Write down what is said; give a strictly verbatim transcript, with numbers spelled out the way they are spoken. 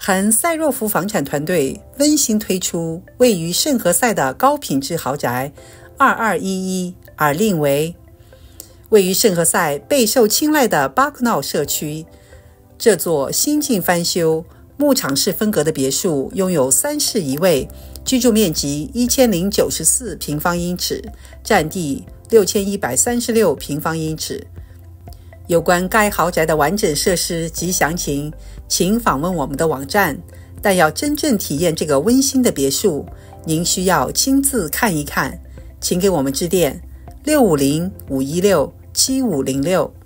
含赛若夫房产团队温馨推出位于圣何塞的高品质豪宅二二一一尔令维。位于圣何塞备受青睐的巴库闹社区，这座新近翻修牧场式风格的别墅拥有三室一卫，居住面积一千零九十四平方英尺，占地六千一百三十六平方英尺。有关该豪宅的完整设施及详情，请访问我们的网站。但要真正体验这个温馨的别墅，您需要亲自看一看，请给我们致电六五零五一六七五零六。